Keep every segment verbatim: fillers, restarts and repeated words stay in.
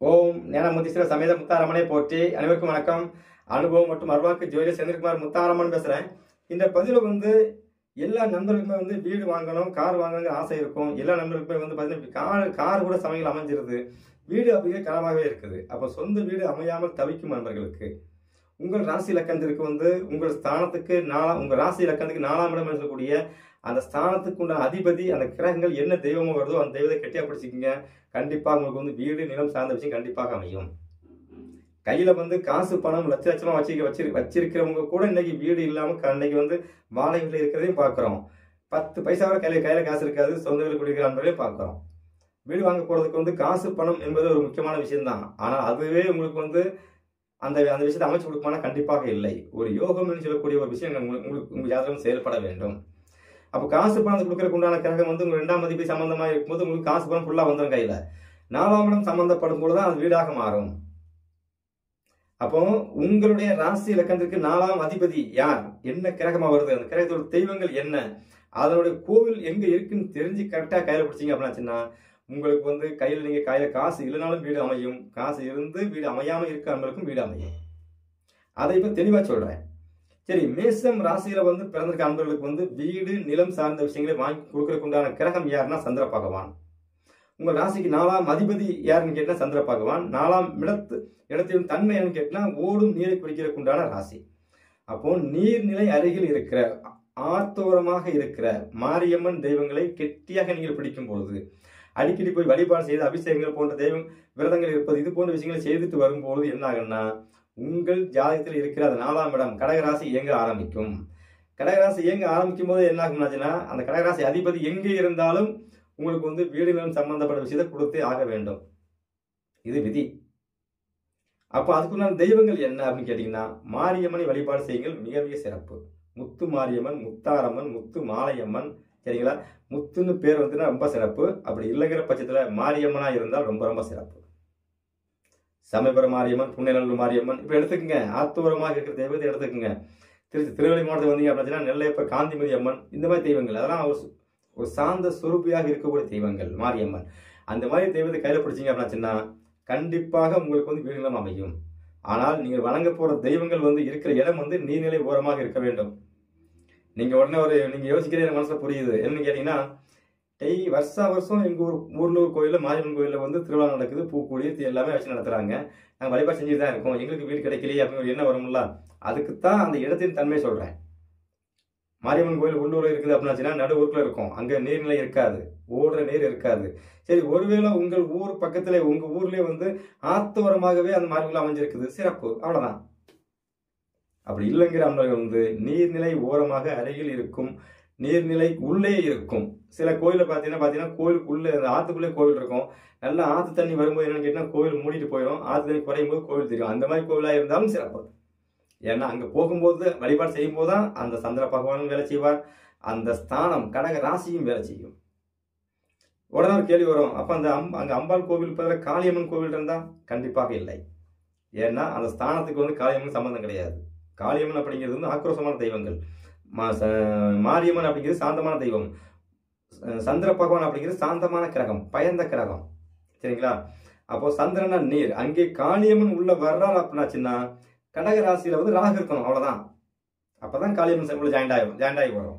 ஓம் ஞானமுதீஸ்வர சமேத முத்தாரம்மனை போற்றி. அனைவருக்கும் வணக்கம். அனுபவம் மற்றும் அருவாக்கு ஜோதிடர் செந்தில்குமார் முத்தாரம்மன் பேசுறேன். இந்த பதிவில் வந்து எல்லா நண்பர்களுக்குமே வந்து வீடு வாங்கணும், கார் வாங்கணுங்கிற ஆசை இருக்கும். எல்லா நண்பர்களுக்குமே வந்து பார்த்தீங்கன்னா கார் கார் கூட சமையல் அமைஞ்சிருது. வீடு அப்படிங்கிற கனமாகவே இருக்குது. அப்போ சொந்த வீடு அமையாமல் தவிக்கும் நண்பர்களுக்கு உங்கள் ராசி இலக்கணத்திற்கு வந்து உங்கள் ஸ்தானத்துக்கு நாலாம் உங்கள் ராசி இலக்கணத்துக்கு நாலாம் இடம் சொல்லக்கூடிய அந்த ஸ்தானத்துக்கு உண்டான அதிபதி, அந்த கிரகங்கள் என்ன தெய்வமோ வருதோ அந்த தெய்வத்தை கெட்டியா பிடிச்சிக்கிங்க. கண்டிப்பாக உங்களுக்கு வந்து வீடு நிலம் சார்ந்த விஷயம் கண்டிப்பாக அமையும். கையில வந்து காசு பணம் லட்ச லட்சமா வச்சு வச்சு வச்சிருக்கிறவங்க கூட இன்னைக்கு வீடு இல்லாம இன்னைக்கு வந்து வாழை வீட்டில் இருக்கிறதையும் பார்க்குறோம். பத்து பைசா வரை கையில கையில காசு இருக்காது, சொந்த வீடு குடிக்கிற அன்பரையும் பார்க்குறோம். வீடு வாங்க போறதுக்கு வந்து காசு பணம் என்பது ஒரு முக்கியமான விஷயம் தான். ஆனால் அதுவே உங்களுக்கு வந்து அந்த அந்த விஷயத்தை அமைச்சு கொடுக்குமானா கண்டிப்பாக இல்லை. ஒரு யோகம் என்று சொல்லக்கூடிய ஒரு விஷயம் உங்களுக்கு உங்க ஜாதகம் செயல்பட வேண்டும். அப்போ காசு பணத்தை கொடுக்கறதுக்கு உண்டான கிரகம் வந்து உங்க ரெண்டாம் மதிப்பு சம்பந்தமாக இருக்கும்போது உங்களுக்கு காசு பணம் ஃபுல்லா வந்துடும் கையில. நாலாம் இடம் சம்பந்தப்படும் போதுதான் அது வீடாக மாறும். அப்போ உங்களுடைய ராசி இலக்கணத்திற்கு நாலாம் அதிபதி யார், என்ன கிரகமா வருது, அந்த கிரகத்தோட தெய்வங்கள் என்ன, அதனுடைய கோவில் எங்க இருக்குன்னு தெரிஞ்சு கரெக்டா கையில பிடிச்சிங்க அப்படின்னாச்சுன்னா உங்களுக்கு வந்து கையில நீங்க கையில காசு இல்லைனாலும் வீடு அமையும், காசு இருந்து வீடு அமையாம இருக்கிறவங்களுக்கும் வீடு அமையும். அதை இப்ப தெளிவா சொல்றேன். சரி, மேசம் ராசியில வந்து பிறந்திருக்க அன்பர்களுக்கு வந்து வீடு நிலம் சார்ந்த விஷயங்களை வாங்கி கொடுக்கறதுக்கு உண்டான கிரகம் யாருன்னா சந்திர பகவான். உங்க ராசிக்கு நாலாம் அதிபதி யாருன்னு கேட்டா சந்திர பகவான். நாலாம் இடத்து இடத்தின் தன்மைன்னு கேட்டா ஓடும் நீரை குடிக்கிறதுக்கு உண்டான ராசி. அப்போ நீர்நிலை அருகில் இருக்கிற ஆத்தோரமாக இருக்கிற மாரியம்மன் தெய்வங்களை கெட்டியாக நீங்கள் பிடிக்கும் பொழுது, அடிக்கடி போய் வழிபாடு செய்து அபிஷேகங்கள் போன்ற தெய்வம் விரதங்கள் இருப்பது, இது போன்ற விஷயங்களை செய்துட்டு வரும்போது என்ன ஆகுன்னா உங்கள் ஜாதகத்தில் இருக்கிற அந்த நாலாம் இடம் கடகராசி இயங்க ஆரம்பிக்கும். கடகராசி இயங்க ஆரம்பிக்கும் போது என்ன ஆகும்னாச்சுன்னா அந்த கடகராசி அதிபதி எங்கே இருந்தாலும் உங்களுக்கு வந்து வீடு நிலம் சம்பந்தப்பட்ட விஷயத்தை கொடுத்தே ஆக வேண்டும். இது விதி. அப்போ அதுக்குண்டான தெய்வங்கள் என்ன அப்படின்னு கேட்டீங்கன்னா மாரியம்மனை வழிபாடு செய்யுங்கள், மிக மிக சிறப்பு. முத்து மாரியம்மன், முத்தாரம்மன், முத்து மாலையம்மன், சரிங்களா? முத்துன்னு பேர் வந்துன்னா ரொம்ப சிறப்பு. அப்படி இல்லைங்கிற பட்சத்துல மாரியம்மனா இருந்தால் ரொம்ப ரொம்ப சிறப்பு. சமயபுரம் மாரியம்மன், புண்ணியநல்லூர் மாரியம்மன் இப்ப எடுத்துக்கங்க. ஆத்தோரமாக இருக்கிற தெய்வத்தை எடுத்துக்கங்க. திருச்சி திருவள்ளி மாவட்டத்தில் வந்தீங்க அப்படின்னா நெல்லையப்பர், காந்திமதி அம்மன், இந்த மாதிரி தெய்வங்கள் அதெல்லாம் ஒரு ஒரு சாந்த சுரூபியாக இருக்கக்கூடிய தெய்வங்கள் மாரியம்மன். அந்த மாதிரி தெய்வத்தை கையில பிடிச்சிங்க அப்படின்னா கண்டிப்பாக உங்களுக்கு வந்து வீடு நிலம் அமையும். ஆனால் நீங்கள் வணங்க போற தெய்வங்கள் வந்து இருக்கிற இடம் வந்து நீர்நிலை ஓரமாக இருக்க வேண்டும். நீங்க உடனே ஒரு நீங்க யோசிக்கிறதே எனக்கு மனசுல புரியுது. என்னன்னு கேட்டீங்கன்னா டெய் வருஷா வருஷம் எங்க ஊர் ஊர்ல கோயில்ல மாரியம்மன் கோயில்ல வந்து திருவிழா நடக்குது, பூக்கூடி எல்லாமே வச்சு நடத்துறாங்க. நாங்க வழிபாடு செஞ்சுட்டு தான் இருக்கோம், எங்களுக்கு வீடு கிடைக்கலையே அப்படின்னு ஒரு எண்ணம் வரும்ல. அதுக்குத்தான் அந்த இடத்தின் தன்மை சொல்றேன். மாரியம்மன் கோயில் உள்ளூர்ல இருக்குது அப்படின்னாச்சுன்னா நடு ஊருக்குள்ள இருக்கும், அங்க நீர்நிலை இருக்காது, ஓடுற நீர் இருக்காது. சரி, ஒருவேளை உங்கள் ஊர் பக்கத்துல உங்க ஊர்லயே வந்து ஆத்தோரமாகவே அந்த மாரியம்மன் அமைஞ்சிருக்குது, சிறப்பு, அவ்வளவுதான். அப்படி இல்லைங்கிற அன்பர்கள் வந்து நீர்நிலை ஓரமாக அருகில் இருக்கும், நீர்நிலை உள்ளே இருக்கும். சில கோயில பாத்தீங்கன்னா பாத்தீங்கன்னா கோயிலுக்குள்ள ஆத்துக்குள்ளே கோவில் இருக்கும். நல்லா ஆத்து தண்ணி வரும்போது என்னன்னு கேட்டீங்கன்னா கோவில் மூடிட்டு போயிடும், ஆத்து தண்ணி குறையும் போது கோவில் தெரியும். அந்த மாதிரி கோவிலா இருந்தாலும் சிறப்பு. ஏன்னா அங்க போகும்போது வழிபாடு செய்யும் போதுதான் அந்த சந்திர பகவானும் வேலை செய்வார், அந்த ஸ்தானம் கடக ராசியும் வேலை செய்யும். உடனே ஒரு கேள்வி வரும், அப்ப அந்த அம் அங்க அம்பாள் கோவில் பதில காளியம்மன் கோவில் இருந்தா கண்டிப்பாக இல்லை. ஏன்னா அந்த ஸ்தானத்துக்கு வந்து காளியம்மன் சம்பந்தம் கிடையாது. காளியம்மன் அப்படிங்கிறது வந்து ஆக்ரோஷமான தெய்வங்கள், மாரியம்மன் அப்படிங்கிறது சாந்தமான தெய்வம், சந்திர பகவான் அப்படிங்கிறது சாந்தமான கிரகம், பயந்த கிரகம், சரிங்களா? அப்போ சந்திரனா நீர், அங்கே காளியம்மன் உள்ள வர்றாள் அப்படின்னாச்சுன்னா கடக ராசியில வந்து ராகு இருக்கணும், அவ்வளவுதான். அப்பதான் காளியம்மன் உள்ள ஜாயிண்ட் ஆகும் ஜாயிண்ட் ஆகி வரும்.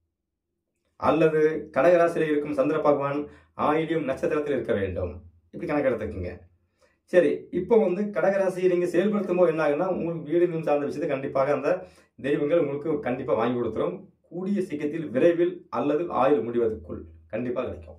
அல்லது கடக ராசியில இருக்கும் சந்திர பகவான் ஆயிலியம் நட்சத்திரத்தில் இருக்க வேண்டும். இப்படி கணக்கு எடுத்துக்கோங்க. சரி, இப்போ வந்து கடகராசியை நீங்க செயல்படுத்தும் போது என்ன ஆகுன்னா உங்களுக்கு வீடு நிலம் சார்ந்த விஷயத்தை கண்டிப்பாக அந்த தெய்வங்கள் உங்களுக்கு கண்டிப்பா வாங்கி கொடுத்துரும். கூடிய சீக்கிரத்தில் விரைவில் அல்லது ஆயுள் முடிவதற்குள் கண்டிப்பாக கிடைக்கும்.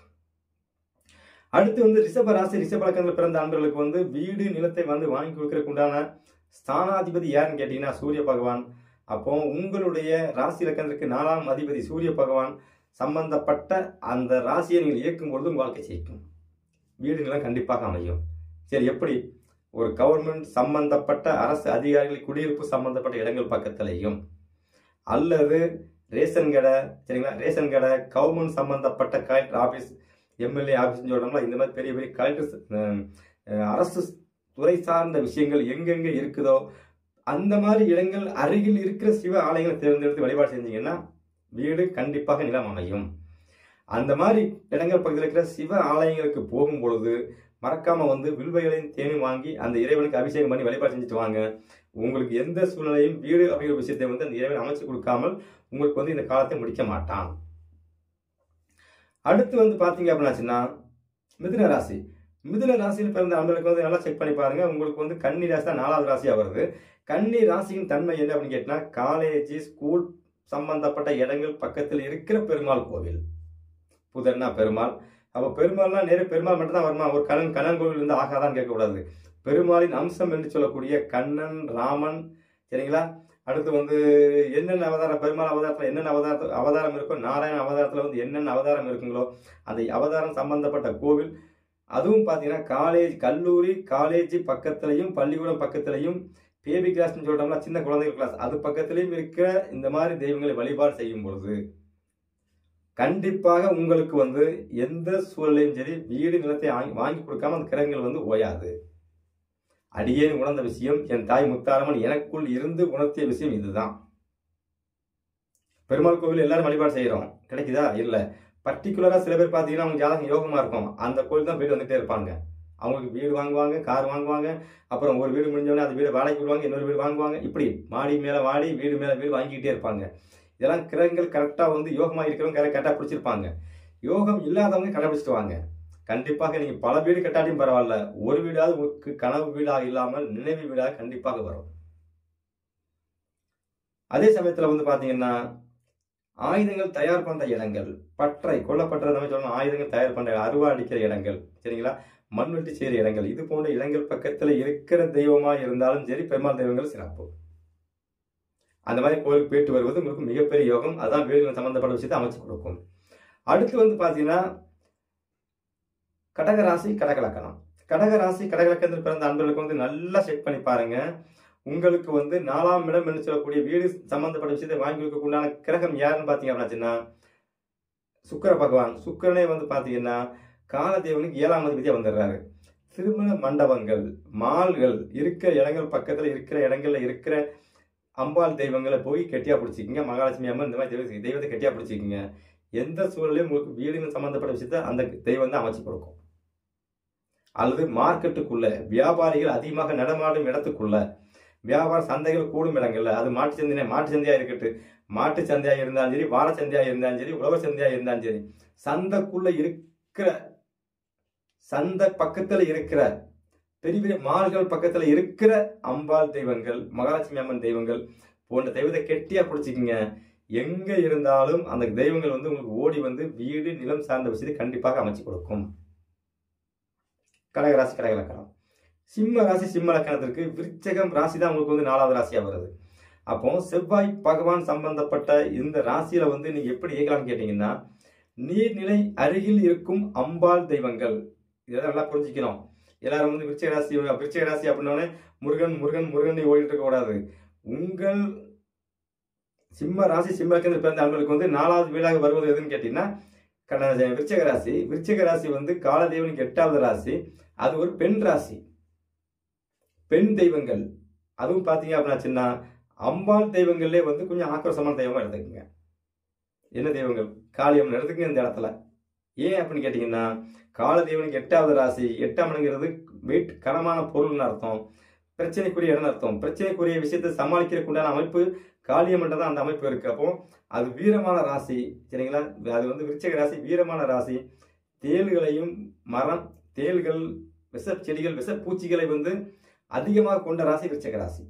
அடுத்து வந்து ரிஷப ராசி ரிஷப லக்னத்தில் பிறந்த அன்பர்களுக்கு வந்து வீடு நிலத்தை வந்து வாங்கி கொடுக்கறதுக்கு உண்டான ஸ்தானாதிபதி யாருன்னு கேட்டீங்கன்னா சூரிய பகவான். அப்போ உங்களுடைய ராசி லக்னத்திற்கு நாலாம் அதிபதி சூரிய பகவான் சம்பந்தப்பட்ட அந்த ராசியை நீங்கள் இயக்கும் பொழுது உங்க வாழ்க்கை ஜெயிக்கும், வீடு நிலம் கண்டிப்பாக அமையும். சரி, எப்படி? ஒரு கவர்மெண்ட் சம்பந்தப்பட்ட அரசு அதிகாரிகள் குடியிருப்பு சம்பந்தப்பட்ட இடங்கள் பக்கத்திலையும், அல்லது ரேஷன் கடை, சரிங்களா, ரேஷன் கடை, கவர்மெண்ட் சம்பந்தப்பட்ட கலெக்டர் ஆபீஸ், எம்எல்ஏ ஆபீஸ் சொல்றாங்களா, இந்த மாதிரி பெரிய பெரிய கலெக்டர் அரசு துறை சார்ந்த விஷயங்கள் எங்கெங்க இருக்குதோ அந்த மாதிரி இடங்கள் அருகில் இருக்கிற சிவ ஆலயங்களை தேர்ந்தெடுத்து வழிபாடு செஞ்சீங்கன்னா வீடு கண்டிப்பாக நிலம் அமையும். அந்த மாதிரி இடங்கள் பக்கத்தில் இருக்கிற சிவ ஆலயங்களுக்கு போகும் பொழுது மறக்காம வந்து வில்வைகளையும் தேனும் வாங்கி அந்த இறைவனுக்கு அபிஷேகம் பண்ணி வழிபாடு செஞ்சுட்டு வாங்க. உங்களுக்கு எந்த சூழ்நிலையும் வீடு அப்படிங்கிற விஷயத்தை வந்து அந்த இறைவன் அமைச்சு கொடுக்காமல் உங்களுக்கு வந்து இந்த காலத்தை முடிக்க மாட்டான். அடுத்து வந்து பாத்தீங்க அப்படின்னாச்சுன்னா மிதுன ராசி. மிதுன ராசியில் பிறந்த அன்பர்களுக்கு வந்து நல்லா செக் பண்ணி பாருங்க. உங்களுக்கு வந்து கன்னி ராசி தான் நாலாவது ராசியா வருது. கன்னி ராசியின் தன்மை என்ன அப்படின்னு கேட்டா, காலேஜ் ஸ்கூல் சம்பந்தப்பட்ட இடங்கள் பக்கத்தில் இருக்கிற பெருமாள் கோவில். புதன்னா பெருமாள். அப்போ பெருமாள்னா நேர பெருமாள் மட்டும் தான் வருமா? ஒரு கண்ணன் கண்ணன் கோவில் இருந்து ஆகாதான்னு கேட்கக்கூடாது. பெருமாளின் அம்சம் என்று சொல்லக்கூடிய கண்ணன், ராமன், சரிங்களா? அடுத்து வந்து என்னென்ன அவதாரம், பெருமாள் அவதாரத்தில் என்னென்ன அவதார அவதாரம் இருக்கோ, நாராயண அவதாரத்தில் வந்து என்னென்ன அவதாரம் இருக்குங்களோ அந்த அவதாரம் சம்பந்தப்பட்ட கோவில். அதுவும் பார்த்தீங்கன்னா காலேஜ், கல்லூரி, காலேஜ் பக்கத்துலையும், பள்ளிக்கூடம் பக்கத்துலையும், பேபி கிளாஸ்ன்னு சொல்றோம்னா சின்ன குழந்தைகள் கிளாஸ், அது பக்கத்துலையும் இருக்கிற இந்த மாதிரி தெய்வங்களை வழிபாடு செய்யும் பொழுது கண்டிப்பாக உங்களுக்கு வந்து எந்த சூழலையும் சரி வீடு நிலத்தை வாங்கி கொடுக்காம அந்த கிரகங்கள் வந்து ஓயாது. அடியேன் உணர்ந்த விஷயம், என் தாய் முத்தாரம்மன் எனக்குள் இருந்து உணர்த்திய விஷயம் இதுதான். பெருமாள் கோவில் எல்லாரும் வழிபாடு செய்யறோம், கிடைக்குதா? இல்ல. பர்டிகுலரா சில பேர் பாத்தீங்கன்னா அவங்க ஜாதகம் யோகமா இருக்கும், அந்த கோவில் தான் போயிட்டு வந்துட்டே இருப்பாங்க. அவங்களுக்கு வீடு வாங்குவாங்க, கார் வாங்குவாங்க, அப்புறம் ஒரு வீடு முடிஞ்சவொடனே அந்த வீடு வாடகைக்கு விடுவாங்க, இன்னொரு வீடு வாங்குவாங்க, இப்படி மாடி மேல வாடி வீடு மேல வீடு வாங்கிக்கிட்டே இருப்பாங்க. இதெல்லாம் கிரகங்கள் கரெக்டா வந்து யோகமா இருக்கிறவங்க கரெக்டா பிடிச்சிருப்பாங்க. யோகம் இல்லாதவங்க கடைபிடிச்சிட்டு வாங்க. கண்டிப்பாக நீங்க பல வீடு கட்டாட்டியும் பரவாயில்ல, ஒரு வீடாவது உங்களுக்கு கனவு வீடாக இல்லாமல் நினைவு வீடாக கண்டிப்பாக வரும். அதே சமயத்துல வந்து பாத்தீங்கன்னா ஆயுதங்கள் தயார் பண்ற இடங்கள், பற்றை கொல்லப்பட்ட நம்ம சொல்லணும், ஆயுதங்கள் தயார் பண்ற அருவா அடிக்கிற இடங்கள், சரிங்களா? மண்வெட்டி செய்கிற இடங்கள், இது போன்ற இடங்கள் பக்கத்துல இருக்கிற தெய்வமா இருந்தாலும் சரி பெருமாள் தெய்வங்கள் சிறப்பு. அந்த மாதிரி கோயிலுக்கு போயிட்டு வருவது உங்களுக்கு மிகப்பெரிய யோகம். அதான் வீடுகள் சம்பந்தப்பட்ட விஷயத்தை அமைச்சு கொடுக்கும். அடுத்து வந்து பாத்தீங்கன்னா கடகராசி, கடகலக்கணம். கடகராசி, கடகலக்கணத்தில் பிறந்த அன்பர்களுக்கு வந்து நல்லா செக் பண்ணி பாருங்க. உங்களுக்கு வந்து நாலாம் இடம் என்று சொல்லக்கூடிய வீடு சம்பந்தப்பட்ட விஷயத்தை வாங்கி கொடுக்கக்கூடிய கிரகம் யாருன்னு பாத்தீங்க அப்படின்னா சுக்கிர பகவான். சுக்கிரனே வந்து பாத்தீங்கன்னா காலதேவனுக்கு ஏழாம் அதிபதியா வந்துடுறாரு. திருமண மண்டபங்கள், மால்கள் இருக்கிற இடங்கள் பக்கத்துல இருக்கிற இடங்கள்ல இருக்கிற அம்பாள் தெய்வங்களை போய் கெட்டியா பிடிச்சிக்கிங்க. மகாலட்சுமி அம்மன் இந்த மாதிரி தெய்வ தெய்வத்தை கெட்டியா பிடிச்சிக்கிங்க. எந்த சூழலையும் உங்களுக்கு வீடுகள் சம்பந்தப்பட்ட விஷயத்த அந்த தெய்வம் தான் அமைச்சு கொடுக்கும். அல்லது மார்க்கெட்டுக்குள்ள வியாபாரிகள் அதிகமாக நடமாடும் இடத்துக்குள்ள, வியாபார சந்தைகள் கூடும் இடங்கள்ல, அது மாட்டு சந்தை மாட்டு சந்தையா இருக்கட்டு, மாட்டு சந்தையா இருந்தாலும் சரி, வார சந்தையா இருந்தாலும் சரி, உழவர் சந்தையா இருந்தாலும் சரி, சந்தைக்குள்ள இருக்கிற சந்தை பக்கத்துல இருக்கிற பெரிய பெரிய மால்கள் பக்கத்துல இருக்கிற அம்பாள் தெய்வங்கள், மகாலட்சுமி அம்மன் தெய்வங்கள் போன்ற தெய்வத்தை கெட்டியா பிடிச்சிக்கிங்க. எங்க இருந்தாலும் அந்த தெய்வங்கள் வந்து உங்களுக்கு ஓடி வந்து வீடு நிலம் சார்ந்த விஷயத்தை கண்டிப்பாக அமைச்சு கொடுக்கும். கடகராசி, கடகலக்கணம். சிம்ம ராசி, சிம்ம லக்கணத்திற்கு விருச்சகம் ராசி தான் உங்களுக்கு வந்து நாலாவது ராசியா வருது. அப்போ செவ்வாய் பகவான் சம்பந்தப்பட்ட இந்த ராசியில வந்து நீங்க எப்படி இயக்கலாம்னு கேட்டீங்கன்னா, நீர்நிலை அருகில் இருக்கும் அம்பாள் தெய்வங்கள், இதெல்லாம் நல்லா புரிஞ்சுக்கணும். எல்லாரும் வந்து விருச்சிக ராசி விருச்சிக ராசி அப்படின்னோடனே முருகன் முருகன் முருகன் ஓடிட்டு இருக்க கூடாது. உங்கள் சிம்ம ராசி, சிம்ம லக்கணத்தில் பிறந்த அன்பர்களுக்கு வந்து நாலாவது வீடாக வருவது எதுன்னு கேட்டீங்கன்னா விருச்சிக ராசி. விருச்சிக ராசி வந்து காலதேவனுக்கு எட்டாவது ராசி. அது ஒரு பெண் ராசி, பெண் தெய்வங்கள். அதுவும் பாத்தீங்க அப்படின்னா அம்பாள் தெய்வங்கள்லேயே வந்து கொஞ்சம் ஆக்ரோஷமான தெய்வமா எடுத்துக்கோங்க. என்ன தெய்வங்கள்? காளியம்மன் எடுத்துக்கங்க இந்த இடத்துல. ஏன் அப்படின்னு கேட்டீங்கன்னா, காலதேவனுக்கு எட்டாவது ராசி, எட்டாம் இடங்கிறது வெயிட் கனமான பொருள்னு அர்த்தம், பிரச்சனைக்குரிய இடம் அர்த்தம். பிரச்சனைக்குரிய விஷயத்தை சமாளிக்கிறதுக்கு உண்டான அமைப்பு காளியம்மன் தான் அந்த அமைப்பு இருக்கு. அப்போ அது வீரமான ராசி, சரிங்களா? அது வந்து விருச்சிக ராசி வீரமான ராசி. தேள்களையும் மரம், தேள்கள், விஷ செடிகள், விஷ பூச்சிகளை வந்து அதிகமாக கொண்ட ராசி விருச்சிக ராசி.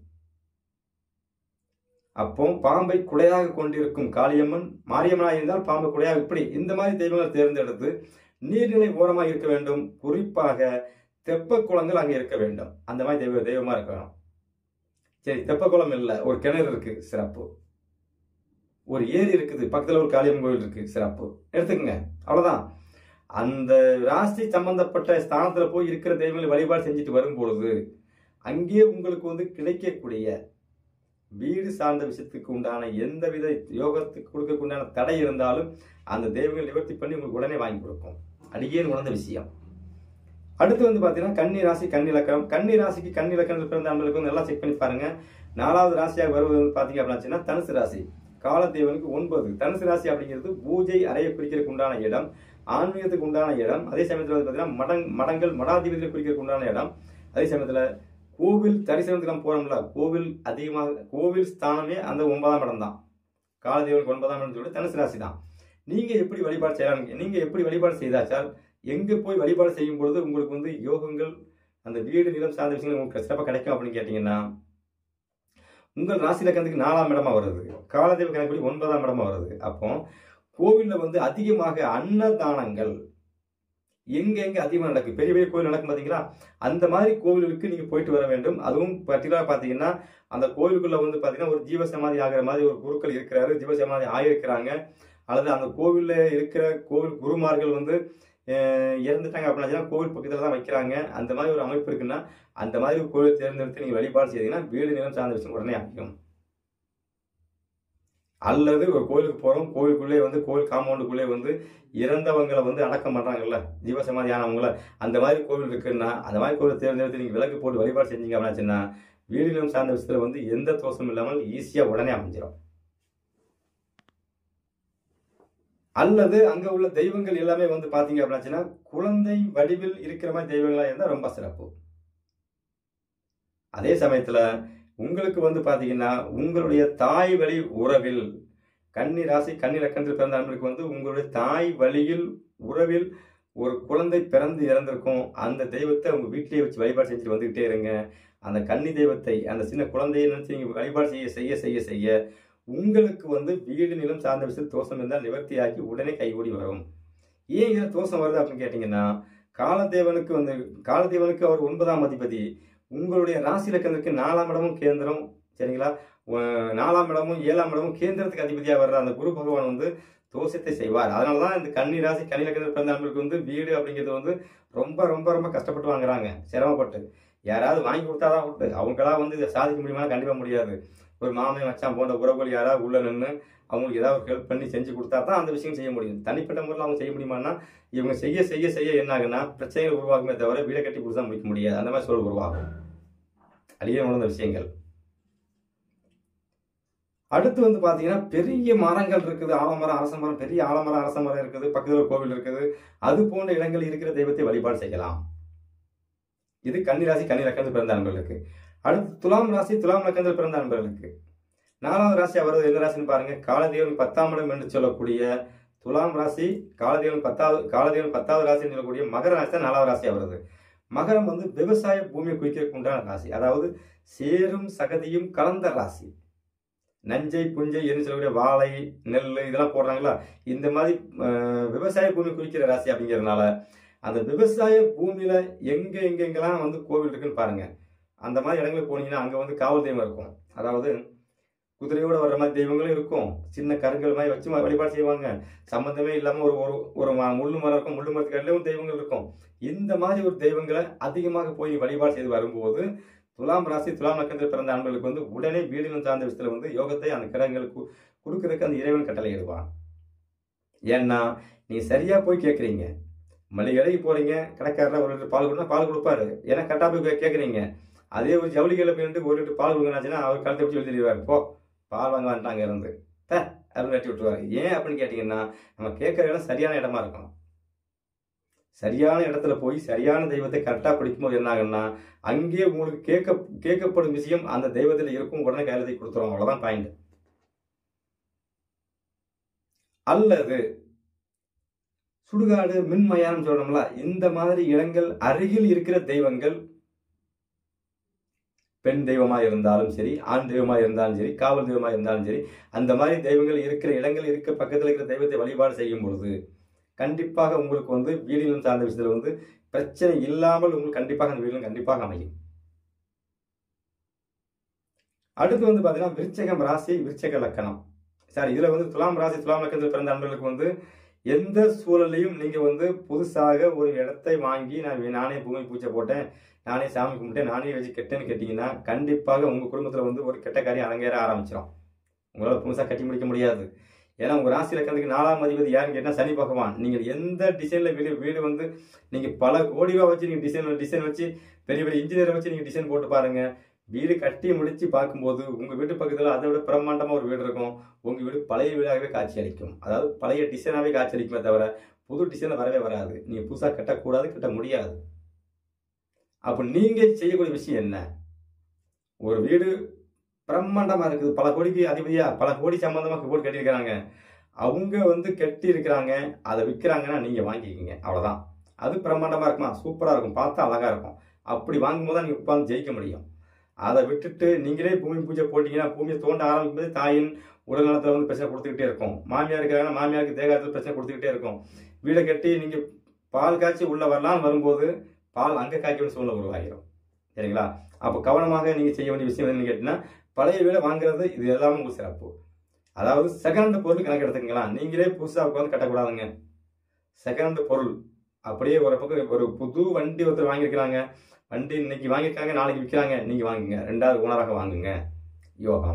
அப்போ பாம்பை குடையாக கொண்டிருக்கும் காளியம்மன், மாரியம்மனாக இருந்தால் பாம்பை குடையாக, இப்படி இந்த மாதிரி தெய்வங்களை தேர்ந்தெடுத்து நீர்நிலை ஓரமாக இருக்க வேண்டும். குறிப்பாக தெப்ப குளங்கள் அங்கே இருக்க வேண்டும். அந்த மாதிரி தெய்வ தெய்வமா இருக்கணும். சரி, தெப்ப குளம் இல்லை, ஒரு கிணறு இருக்கு, சிறப்பு. ஒரு ஏரி இருக்குது, பக்கத்துல ஒரு காளியம்மன் கோயில் இருக்கு, சிறப்பு. எடுத்துக்கங்க, அவ்வளவுதான். அந்த ராசி சம்பந்தப்பட்ட ஸ்தானத்துல போய் இருக்கிற தெய்வங்களை வழிபாடு செஞ்சுட்டு வரும் பொழுது அங்கே உங்களுக்கு வந்து கிடைக்கக்கூடிய வீடு சார்ந்த விஷயத்துக்கு உண்டான எந்தவித யோகத்துக்கு கொடுக்க உண்டான தடை இருந்தாலும் அந்த தெய்வங்கள் நிவர்த்தி பண்ணி உங்களுக்கு உடனே வாங்கி கொடுக்கும். அடியேன் உணர்ந்த விஷயம். அடுத்து வந்து பாத்தீங்கன்னா கன்னி ராசி, கன்னி லக்கணம். கன்னி ராசிக்கு கன்னி லக்கணத்தில் பிறந்த அன்பர்களுக்கு வந்து நல்லா செக் பண்ணி பாருங்க. நாலாவது ராசியாக வருவது வந்து பாத்தீங்க அப்படின்னா தனுசு ராசி. காலதேவனுக்கு ஒன்பது. தனுசு ராசி அப்படிங்கிறது பூஜை அறையை குறிக்கிறதுக்கு உண்டான இடம். ஆன்மீகத்துக்கு உண்டான இடம். அதே சமயத்தில் வந்து பார்த்தீங்கன்னா மடங் மடங்கள் மடாதிபதிகளை குறிக்கிறதுக்கு உண்டான இடம். அதே சமயத்தில் கோவில் தரிசனத்துக்கு நம்ம போறோம்ல, கோவில் அதிகமாக கோவில் ஸ்தானமே அந்த ஒன்பதாம் இடம் தான். காலதேவனுக்கு ஒன்பதாம் இடம் சொல்லிட்டு தனுசு ராசி தான். நீங்க எப்படி வழிபாடு செய்யலாம்? நீங்க எப்படி வழிபாடு செய்தாச்சால் எங்க போய் வழிபாடு செய்யும் பொழுது உங்களுக்கு வந்து யோகங்கள் அந்த வீடு நிலம் சார்ந்த விஷயங்கள் உங்களுக்கு சிறப்பாக கிடைக்கும் அப்படின்னு கேட்டீங்கன்னா, உங்கள் ராசி லக்கணத்துக்கு நாலாம் இடமா வருது, காலதேவ கணக்குப்படி ஒன்பதாம் இடமா வருது. அப்போ கோவில்ல வந்து அதிகமாக அன்னதானங்கள் எங்க எங்க அதிகமாக நடக்கும், பெரிய பெரிய கோவில் நடக்கும் பாத்தீங்களா, அந்த மாதிரி கோவிலுக்கு நீங்க போயிட்டு வர வேண்டும். அதுவும் பர்டிகுலரா பாத்தீங்கன்னா அந்த கோவிலுக்குள்ள வந்து பாத்தீங்கன்னா ஒரு ஜீவசமாதி ஆகிற மாதிரி ஒரு குருக்கள் இருக்கிறாரு, ஜீவசமாதி ஆகியிருக்கிறாங்க, அல்லது அந்த கோவில்ல இருக்கிற கோவில் குருமார்கள் வந்து இறந்துட்டாங்க அப்படின்னா கோவில் பக்கத்துல தான் வைக்கிறாங்க. அந்த மாதிரி ஒரு அமைப்பு இருக்குன்னா அந்த மாதிரி ஒரு கோவில் தேர்ந்தெடுத்து நீங்க வழிபாடு செய்தீங்கன்னா வீடு நிலம் சார்ந்த விஷயம் உடனே அமைக்கும். அல்லது ஒரு கோயிலுக்கு போறோம், கோவிலுக்குள்ளே வந்து கோவில் காம்பவுண்டுக்குள்ளே வந்து இறந்தவங்களை வந்து அடக்கம் பண்றாங்கல்ல, ஜீவசமாதி ஆனவங்கள, அந்த மாதிரி கோவில் இருக்குன்னா அந்த மாதிரி கோவில் தேர்ந்தெடுத்து நீங்க விளக்கு போட்டு வழிபாடு செஞ்சீங்க அப்படின்னா வீடு நிலம் சார்ந்த விஷயத்துல வந்து எந்த தோஷமும் இல்லாமல் ஈஸியா உடனே அமைஞ்சிடும். அல்லது அங்க உள்ள தெய்வங்கள் எல்லாமே வந்து பாத்தீங்க அப்படின்னா குழந்தை வடிவில் இருக்கிற மாதிரி தெய்வங்களா இருந்தா ரொம்ப சிறப்பு. அதே சமயத்துல உங்களுக்கு வந்து பாத்தீங்கன்னா உங்களுடைய தாய் வழி உறவில் கன்னி ராசி கன்னி லக்கணத்தில் பிறந்த அன்பருக்கு வந்து உங்களுடைய தாய் வழியில் உறவில் ஒரு குழந்தை பிறந்து இறந்திருக்கும். அந்த தெய்வத்தை உங்க வீட்டிலேயே வச்சு வழிபாடு செஞ்சுட்டு வந்துகிட்டே இருங்க. அந்த கன்னி தெய்வத்தை அந்த சின்ன குழந்தையை நினைச்சு நீங்க வழிபாடு செய்ய செய்ய செய்ய செய்ய உங்களுக்கு வந்து வீடு நிலம் சார்ந்த விஷயத்தில் தோஷம் இருந்தால் நிவர்த்தியாகி உடனே கைகூடி வரும். ஏன் இதில் தோஷம் வருது அப்படின்னு கேட்டீங்கன்னா, காலதேவனுக்கு வந்து காலதேவனுக்கு அவர் ஒன்பதாம் அதிபதி, உங்களுடைய ராசி லக்கணத்துக்கு நாலாம் இடமும் கேந்திரம், சரிங்களா, நாலாம் இடமும் ஏழாம் இடமும் கேந்திரத்துக்கு அதிபதியாக வர்ற அந்த குரு பகவான் வந்து தோஷத்தை செய்வார். அதனாலதான் இந்த கன்னி ராசி கன்னி லக்கணத்தில் பிறந்த நண்பர்களுக்கு வந்து வீடு அப்படிங்கிறது வந்து ரொம்ப ரொம்ப ரொம்ப கஷ்டப்பட்டு வாங்குறாங்க, சிரமப்பட்டு. யாராவது வாங்கி கொடுத்தாதான் உண்டு, அவங்களா வந்து இதை சாதிக்க முடியுமா? கண்டிப்பா முடியாது. ஒரு மாமன் மச்சான் போன்ற உறவுகள் யாராவது உள்ள நின்று அவங்களுக்கு ஏதாவது ஒரு ஹெல்ப் பண்ணி செஞ்சு கொடுத்தா தான் அந்த விஷயம் செய்ய முடியும். தனிப்பட்ட முறையில் அவங்க செய்ய முடியுமான்னா இவங்க செய்ய செய்ய செய்ய என்ன ஆகுன்னா பிரச்சனைகள் உருவாகுமே தவிர வீடை கட்டி கொடுத்தா முடிக்க முடியாது. அந்த மாதிரி சூழல் உருவாகும். அழிய உணர்ந்த விஷயங்கள். அடுத்து வந்து பாத்தீங்கன்னா பெரிய மரங்கள் இருக்குது, ஆலமரம் அரச மரம், பெரிய ஆலமரம் அரச மரம் இருக்குது, பக்கத்தில் கோவில் இருக்குது, அது போன்ற இடங்கள் இருக்கிற தெய்வத்தை வழிபாடு செய்யலாம். இது கன்னி ராசி கன்னி லக்கணத்தில் பிறந்த நண்பர்களுக்கு. அடுத்து துலாம் ராசி துலாம் லக்கணத்தில் பிறந்த நண்பர்களுக்கு நாலாவது ராசியா வருது. என்ன ராசின்னு பாருங்க, காலதேவன் பத்தாம் இடம் என்று சொல்லக்கூடிய துலாம் ராசி, காலதேவன் பத்தாவது காலதேவன் பத்தாவது ராசின்னு சொல்லக்கூடிய மகர ராசி தான் நாலாவது ராசியா வருது. மகரம் வந்து விவசாய பூமியை குறிக்கிறதுக்கு உண்டான ராசி, அதாவது சேரும் சகதியும் கலந்த ராசி. நஞ்சை புஞ்சை என்று சொல்லக்கூடிய வாழை நெல் இதெல்லாம் போடுறாங்களா, இந்த மாதிரி விவசாய பூமி குறிக்கிற ராசி அப்படிங்கிறதுனால அந்த விவசாய பூமியில எங்க எங்க எங்கெல்லாம் வந்து கோவில் இருக்குன்னு பாருங்க. அந்த மாதிரி இடங்களுக்கு போனீங்கன்னா அங்க வந்து காவல் தெய்வம் இருக்கும், அதாவது குதிரையோட வர்ற மாதிரி தெய்வங்களும் இருக்கும், சின்ன கருங்கல் மாதிரி வச்சு வழிபாடு செய்வாங்க. சம்பந்தமே இல்லாம ஒரு ஒரு முள்ளு மரம் இருக்கும், முள்ளு மரத்துக்கு அடியிலும் தெய்வங்கள் இருக்கும். இந்த மாதிரி ஒரு தெய்வங்களை அதிகமாக போய் வழிபாடு செய்து வரும்போது துலாம் ராசி துலாம் நட்சத்திரத்தில் பிறந்த ஆண்களுக்கு வந்து உடனே வீடுகள் சார்ந்த விஷயத்துல வந்து யோகத்தை அந்த கிரகங்களுக்கு கொடுக்கறதுக்கு அந்த இறைவன் கட்டளை இடுவான். ஏன்னா நீங்க சரியா போய் கேட்குறீங்க, மளிகை கடைக்கு போறீங்க, கடைக்காரர் ஒரு லிட்டர் பால் கொடுத்தா பால் கொடுப்பாரு, ஏன்னா கரெக்டா போய் கேட்குறீங்க. அதே ஒரு ஜவுளி கடையில் போயிட்டு ஒரு லிட்டர் பால் கொடுங்கன்னாச்சுன்னா அவர் கழுத்தை வச்சு எழுதிடுவார், போ பால் வாங்க வந்துட்டாங்க இருந்து த அப்படின்னு வெட்டி விட்டுருவாரு. ஏன் அப்படின்னு கேட்டீங்கன்னா நம்ம கேட்குற இடம் சரியான இடமா இருக்கணும். சரியான இடத்துல போய் சரியான தெய்வத்தை கரெக்டாக பிடிக்கும்போது என்ன ஆகுன்னா அங்கே உங்களுக்கு கேட்க கேட்கப்படும் விஷயம் அந்த தெய்வத்தில் இருக்கும், உடனே கையெழுதி கொடுத்துருவோம். அவ்வளோதான் பாயிண்ட். அல்லது சுடுகாடு மின்மயானம் சொல்லணும்ல, இந்த மாதிரி இடங்கள் அருகில் இருக்கிற தெய்வங்கள் பெண் தெய்வமா இருந்தாலும் சரி, ஆண் தெய்வமா இருந்தாலும் சரி, காவல் தெய்வமா இருந்தாலும் சரி, அந்த மாதிரி தெய்வங்கள் இருக்கிற இடங்கள் இருக்க பக்கத்தில் இருக்கிற தெய்வத்தை வழிபாடு செய்யும் பொழுது கண்டிப்பாக உங்களுக்கு வந்து வீடுகளும் சார்ந்த விஷயத்துல வந்து பிரச்சனை இல்லாமல் உங்களுக்கு கண்டிப்பாக அந்த வீடுகளும் கண்டிப்பாக அமையும். அடுத்து வந்து பாத்தீங்கன்னா விருச்சகம் ராசி விருச்சக லக்கணம். சார் இதுல வந்து துலாம் ராசி துலாம் லக்கணத்தில் பிறந்த நண்பர்களுக்கு வந்து எந்த சூழலையும் நீங்க வந்து புதுசாக ஒரு இடத்தை வாங்கி நான் நானே பூமி பூஜை போட்டேன், நானே சாமி கும்பிட்டேன், நானே வச்சு கெட்டேன்னு கேட்டீங்கன்னா கண்டிப்பாக உங்க குடும்பத்துல வந்து ஒரு கெட்ட காரியம் அரங்கேற ஆரம்பிச்சிடும். உங்களால புதுசா கட்டி முடிக்க முடியாது. ஏன்னா உங்க ராசி லக்கணத்துக்கு நாலாம் அதிபதி யாருன்னு கேட்டா சனி பகவான். நீங்க எந்த டிசைன்ல வீடு வீடு வந்து நீங்க பல கோடி ரூபா வச்சு நீங்க டிசைன் டிசைன் வச்சு பெரிய பெரிய இன்ஜினியரை வச்சு நீங்க டிசைன் போட்டு பாருங்க, வீடு கட்டி முடிச்சு பார்க்கும்போது உங்க வீட்டு பக்கத்துல அதை விட பிரம்மாண்டமா ஒரு வீடு இருக்கும், உங்க வீடு பழைய வீடாகவே காட்சி அளிக்கும். அதாவது பழைய டிசைனாவே காட்சி அளிக்குமே தவிர புது டிசைன் வரவே வராது. நீங்கள் புதுசாக கட்டக்கூடாது, கட்ட முடியாது. அப்போ நீங்கள் செய்யக்கூடிய விஷயம் என்ன? ஒரு வீடு பிரம்மாண்டமாக இருக்குது, பல கோடிக்கு அதிபதியாக பல கோடி சம்பந்தமாக போட்டு கட்டியிருக்கிறாங்க. அவங்க வந்து கட்டி இருக்கிறாங்க, அதை விற்கிறாங்கன்னா நீங்கள் வாங்கிக்கிங்க, அவ்வளோதான். அது பிரம்மாண்டமாக இருக்குமா, சூப்பராக இருக்கும், பார்த்தா அழகாக இருக்கும். அப்படி வாங்கும்போது தான் நீங்கள் உட்காந்து ஜெயிக்க முடியும். அதை விட்டுட்டு நீங்களே பூமி பூஜை போட்டிங்கன்னா பூமியை தோண்ட ஆரம்பிக்கும்போது தாயின் உடல் நலத்தில் வந்து பிரச்சனை கொடுத்துக்கிட்டே இருக்கும். மாமியார் இருக்கிறாங்கன்னா மாமியாருக்கு தேகாரத்தில் பிரச்சனை கொடுத்துக்கிட்டே இருக்கும். வீடை கட்டி நீங்கள் பால் காய்ச்சி உள்ளே வரலான்னு வரும்போது பால் அங்கே காய்க்கணும்னு சூழ்நிலை உருவாகிடும். சரிங்களா? அப்போ கவனமாக நீங்கள் செய்ய வேண்டிய விஷயம் என்னன்னு கேட்டிங்கன்னா, பழைய வீடை வாங்குறது இது எல்லாமே உங்களுக்கு சிறப்பு. அதாவது செகண்ட் பொருள் கணக்கு எடுத்துக்கலாம். நீங்களே புதுசாக உட்காந்து கட்டக்கூடாதுங்க. செகண்ட் பொருள் அப்படியே ஒரு பக்கம் ஒரு புது வண்டி ஒருத்தர் வாங்கியிருக்கிறாங்க, வண்டி இன்னைக்கு வாங்கியிருக்காங்க, நாளைக்கு விற்கிறாங்க, நீங்கள் வாங்குங்க, ரெண்டாவது ஓனராக வாங்குங்க. யோகம்.